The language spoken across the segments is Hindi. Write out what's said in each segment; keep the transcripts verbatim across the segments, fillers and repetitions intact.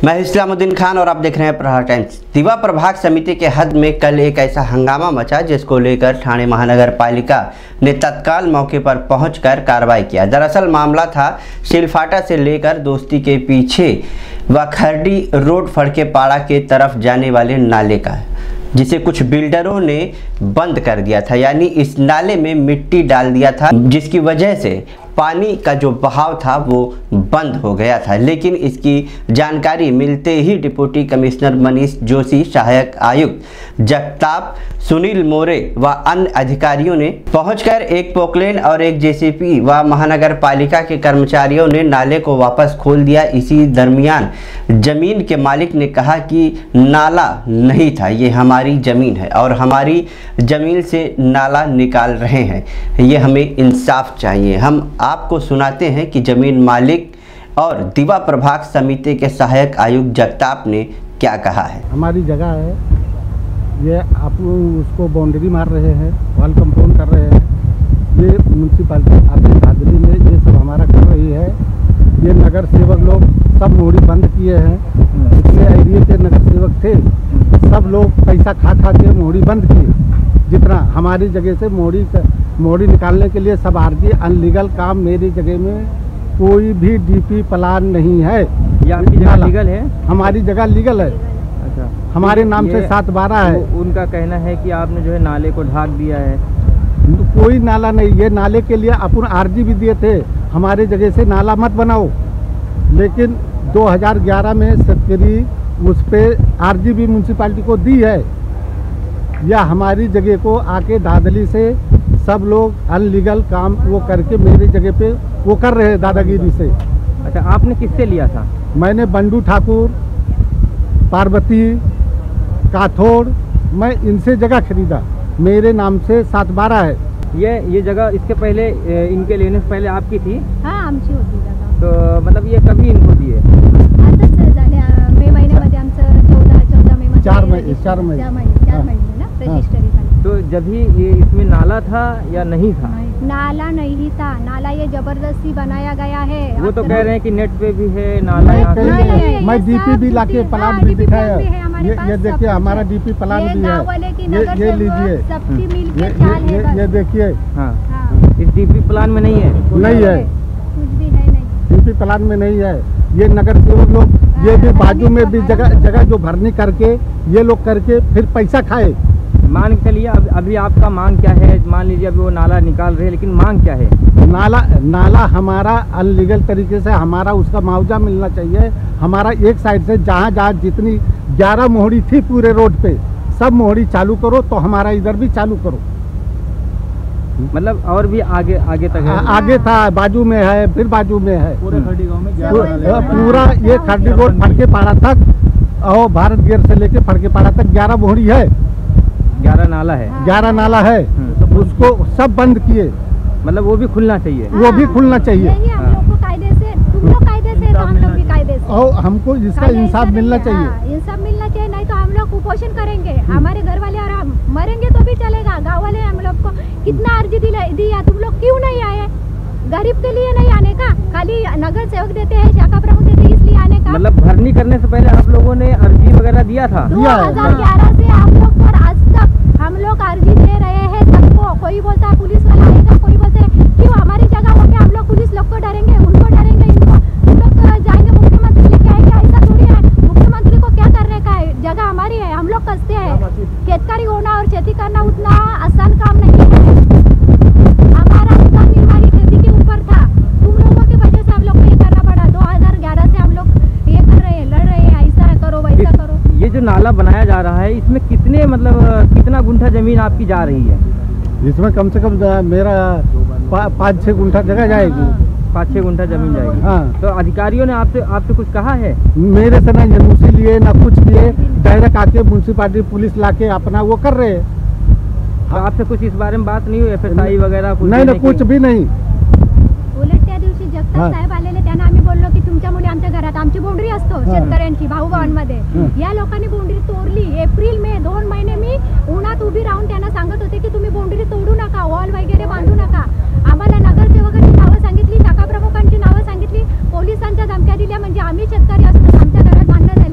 मैं इस्लामुद्दीन खान और आप देख रहे हैं प्रहार टाइम्स। दिवा प्रभाग समिति के हद में कल एक ऐसा हंगामा मचा जिसको लेकर ठाणे महानगर पालिका ने तत्काल मौके पर पहुंचकर कार्रवाई किया। दरअसल मामला था सिलफाटा से लेकर दोस्ती के पीछे व खरडी रोड फड़के पाड़ा के तरफ जाने वाले नाले का, जिसे कुछ बिल्डरों ने बंद कर दिया था, यानी इस नाले में मिट्टी डाल दिया था, जिसकी वजह से पानी का जो बहाव था वो बंद हो गया था। लेकिन इसकी जानकारी मिलते ही डिप्टी कमिश्नर मनीष जोशी, सहायक आयुक्त जगताप, सुनील मोरे व अन्य अधिकारियों ने पहुंचकर एक पोकलेन और एक जेसीबी व महानगर पालिका के कर्मचारियों ने नाले को वापस खोल दिया। इसी दरमियान जमीन के मालिक ने कहा कि नाला नहीं था, ये हमारी ज़मीन है और हमारी ज़मीन से नाला निकाल रहे हैं, ये हमें इंसाफ चाहिए। हम आपको सुनाते हैं कि ज़मीन मालिक और दिवा प्रभाग समिति के सहायक आयुक्त जगताप ने क्या कहा है। हमारी जगह है, ये आप उसको बाउंड्री मार रहे हैं, वॉल कंपाउंड कर रहे हैं, ये म्यूनसिपालिटी आपकी हाजिरी में ये सब हमारा कर रही है। ये नगर सेवक लोग सब मोड़ी बंद किए हैं, जितने एरिए के नगर सेवक थे सब लोग पैसा खा खा के मोड़ी बंद किए। जितना हमारी जगह से मोड़ी मोड़ी निकालने के लिए सब आरजी अनलीगल काम, मेरी जगह में कोई भी डीपी प्लान नहीं है। ये आपकी जगह लीगल है? हमारी जगह लीगल है। अच्छा, हमारे नाम से सात बारह है। उनका कहना है कि आपने जो है नाले को ढाक दिया है। तो कोई नाला नहीं, ये नाले के लिए अपन आरजी भी दिए थे, हमारे जगह से नाला मत बनाओ। लेकिन दो हज़ार ग्यारह में सरकारी उस पर आरजी भी म्यूनसिपालिटी को दी है। या हमारी जगह को आके दादली से सब लोग अनलीगल काम वो करके मेरी जगह पे वो कर रहे हैं दादागिरी से। अच्छा, आपने किससे लिया था? मैंने बंडू ठाकुर, पार्वती, काथोड़, मैं इनसे जगह खरीदा, मेरे नाम से सात बारह है। ये ये जगह इसके पहले इनके लेने से पहले आपकी थी? हाँ, आमची होती जगह। तो मतलब ये कभी इनको दिए? आताच झाले, मे महिन्यामध्ये आमचं चौदा चौदा मे चार महीने चार महीने चार महीने चार महीने ना रजिस्ट्री झाली। तो जब ही ये इसमें नाला था या नहीं था? नाला नहीं था, नाला ये जबरदस्ती बनाया गया है। वो तो कह रहे हैं कि नेट पे भी है नाला। यहाँ पे मैं डीपी भी लाके प्लान भी दिखाया। ये ये देखिए हमारा डीपी प्लान भी है, ये ये लीजिए, ये देखिए। हाँ, इस डीपी प्लान में नहीं है? नहीं है, कुछ भी है नहीं, डीपी प्लान में नहीं है। ये नगर सेवक लोग ये भी बाजू में भी जगह जगह जो भरनी करके ये लोग करके फिर पैसा खाए। मान के चलिए अब अभी आपका मांग क्या है? मान लीजिए अभी वो नाला निकाल रहे हैं, लेकिन मांग क्या है? नाला नाला हमारा अनलीगल तरीके से हमारा उसका मुआवजा मिलना चाहिए। हमारा एक साइड से जहाँ जहाँ जितनी ग्यारह मोहड़ी थी पूरे रोड पे सब मोहड़ी चालू करो, तो हमारा इधर भी चालू करो। मतलब और भी आगे आगे तक है? आ, आगे था, बाजू में है, फिर बाजू में है, पूरे खरडी गांव में पूरा ये खरडी रोड फड़के पाड़ा तक और भारत गेट से लेके फड़के पाड़ा तक ग्यारह मोहड़ी है, ग्यारह नाला है, ग्यारह नाला है। उसको सब बंद किए। मतलब वो भी खुलना चाहिए? वो भी खुलना चाहिए। हम लोग को कायदे से, तुम लोग कायदे से, तो हम लोग भी कायदे से। और हमको इसका इंसाफ मिलना चाहिए। इंसाफ मिलना चाहिए, नहीं तो हम लोग कुपोषण करेंगे। हमारे घर वाले और हम मरेंगे तो भी चलेगा। गाँव वाले हम लोग को कितना अर्जी दिया, तुम लोग क्यों नहीं आए? गरीब के लिए नहीं आने का, खाली नगर सेवक देते हैं, शाखा प्रमुख देते हैं, इसलिए आने का। मतलब भरनी करने से पहले आप लोगों ने अर्जी वगैरह दिया था? दो हजार ग्यारह से आप लोग पर आज तक हम लोग अर्जी दे रहे हैं सबको। कोई बोलता है पुलिस वाला आएगा, कोई बोलते हैं क्यों हमारी जगह होके हम लोग पुलिस लोग को डरेंगे, उनको डरेंगे, इनको हम लोग जाएंगे मुख्यमंत्री लेके आएंगे, ऐसा थोड़ी है। मुख्यमंत्री को क्या करने का है? जगह हमारी है, हम लोग कसते हैं। खेतकारी होना और खेती करना उतना आसान काम नहीं है। हमारा उतना हमारी खेती के ऊपर था, तुम लोगों की वजह से हम लोग को ये करना पड़ा। दो हजार ग्यारह से हम लोग ये कर रहे हैं, लड़ रहे हैं, ऐसा करो वैसा करो। ये जो नाला बनाया जा रहा है, इसमें कितने मतलब कितना गुंठा जमीन आपकी जा रही है? इसमें कम से कम मेरा पा, पाँच छः गुंठा जगह जाएगी। पाँच छः गुंठा जमीन जाएगी? हाँ। तो अधिकारियों ने आपसे आपसे कुछ कहा है? मेरे से ना एनओसी लिए ना कुछ किए, डायरेक्ट आके म्यूनसिपालिटी पुलिस लाके अपना वो कर रहे हैं। तो आपसे कुछ इस बारे में बात नहीं हुई? एफ एस आई वगैरह कुछ? नहीं, कुछ भी नाही। उलट त्या दिवशी जगताप साहेब आलेले, त्यांना आम्ही बोललो की तुमच्यामुळे आमच्या घरात आमची बोंडरी असतो शेतकऱ्यांची भाऊभावांमध्ये, या लोकांनी बोंडरी तोडली। एप्रिल मे दोन महिने मी उन्हात उभी राहून त्यांना सांगत होते की तुम्ही बोंडरी तोडू नका, वॉल वगैरे बांधू नका। आम्हाला नगरसेवकांची नावं सांगितली, शाखा प्रमुखांची नावं सांगितली, पोलिसांच्या धमक्या दिल्या, म्हणजे आम्ही शेतकरी असतो आमच्या घरात भांडण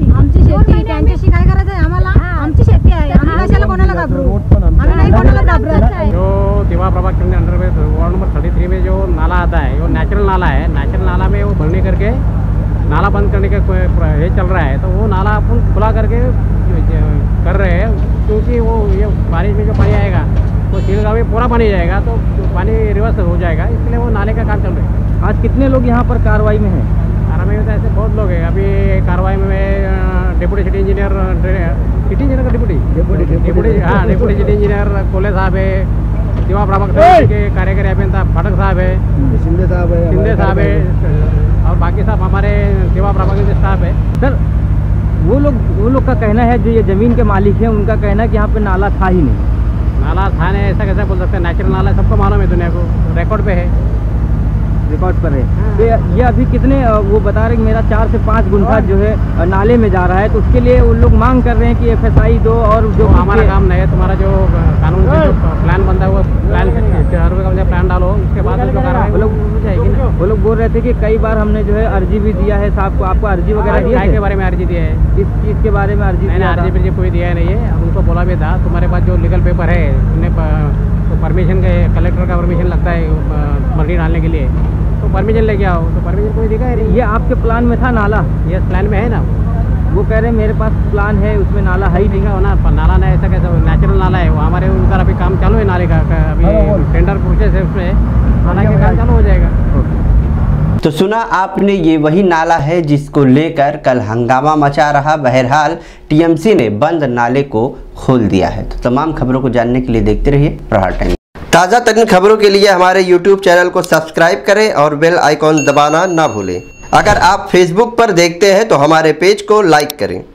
का कोई ये चल रहा है, तो वो नाला अपन खुला करके कर रहे हैं, क्योंकि वो ये बारिश में जो पानी आएगा वो चिलगांव में पूरा पानी जाएगा, तो पानी रिवर्स हो जाएगा, इसलिए वो नाले का काम चल रहा है। आज कितने लोग यहाँ पर कार्रवाई में हैं? कार्रवाई में तो ऐसे बहुत लोग हैं। अभी कार्रवाई में deputy city engineer, city engineer का डिप्टी डिप्टी हाँ डिप्टी सिटी इंजीनियर कोले साहब है, दिवा प्रभाग के कार्यकारी अभियंता फाटक साहब है, शिंदे साहब है शिंदे साहब है, और बाकी सब हमारे दिवा प्रभाग के स्टाफ है। सर वो लोग वो लोग का कहना है, जो ये ज़मीन के मालिक हैं, उनका कहना है कि यहाँ पे नाला था ही नहीं। नाला था नहीं ऐसा कैसे बोल सकते हैं? नेचुरल नाला है, सबको मालूम है, दुनिया को रिकॉर्ड पे है, रिकॉर्ड पर है। तो ये अभी कितने, वो बता रहे कि मेरा चार से पाँच गुंठा जो है नाले में जा रहा है, तो उसके लिए उन लोग मांग कर रहे हैं कि एफ एस आई दो, और जो हमारा काम नहीं है, तुम्हारा जो कानून से जो प्लान बनता है वो प्लान का प्लान डालो, उसके बाद वो लोग जाएगी ना। वो लोग बोल रहे थे कि कई बार हमने जो है अर्जी भी दिया है साहब को, आपको अर्जी वगैरह दिया के बारे में अर्जी दिया है? इस चीज़ के बारे में अर्जी नहीं, अर्जी भी कोई दिया नहीं है। उनको बोला भी था तुम्हारे पास जो लीगल पेपर है, उन्हें परमिशन के कलेक्टर का परमिशन लगता है मर्जी डालने के लिए, तो परमिशन लेके आओ, तो परमिशन कोई दिखा है। ये आपके प्लान में था नाला? ये प्लान में है ना। वो कह रहे हैं मेरे पास प्लान है, उसमें नाला है ही नहीं। हो ना, नाला नहीं, ऐसा कैसे? नेचुरल नाला है वो, हमारे उधर अभी काम चालू है नाले का, अभी टेंडर प्रोसेस है, उसमें नाला का काम चालू हो जाएगा। तो सुना आपने, ये वही नाला है जिसको लेकर कल हंगामा मचा रहा। बहरहाल टीएमसी ने बंद नाले को खोल दिया है। तो तमाम खबरों को जानने के लिए देखते रहिए प्रहार टाइम्स। ताज़ा तरीन खबरों के लिए हमारे यूट्यूब चैनल को सब्सक्राइब करें और बेल आइकॉन दबाना ना भूलें। अगर आप फेसबुक पर देखते हैं तो हमारे पेज को लाइक करें।